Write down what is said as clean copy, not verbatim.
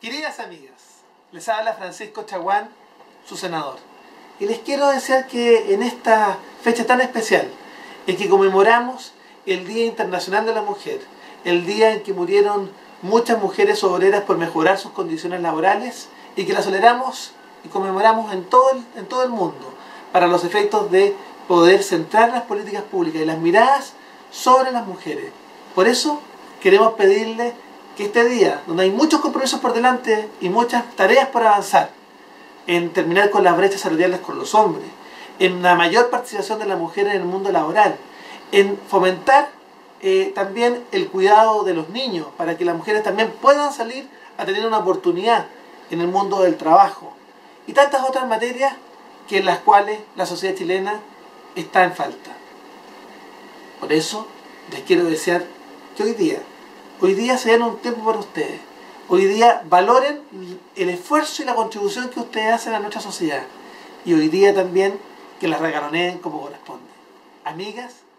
Queridas amigas, les habla Francisco Chaguán, su senador. Y les quiero decir que en esta fecha tan especial, en que conmemoramos el Día Internacional de la Mujer, el día en que murieron muchas mujeres obreras por mejorar sus condiciones laborales, y que la celebramos y conmemoramos en todo el mundo, para los efectos de poder centrar las políticas públicas y las miradas sobre las mujeres. Por eso queremos pedirle que este día, donde hay muchos compromisos por delante y muchas tareas por avanzar, en terminar con las brechas salariales con los hombres, en la mayor participación de la mujer en el mundo laboral, en fomentar también el cuidado de los niños, para que las mujeres también puedan salir a tener una oportunidad en el mundo del trabajo, y tantas otras materias que en las cuales la sociedad chilena está en falta. Por eso les quiero desear que hoy día se den un tiempo para ustedes. Hoy día valoren el esfuerzo y la contribución que ustedes hacen a nuestra sociedad. Y hoy día también que las regaloneen como corresponde. Amigas,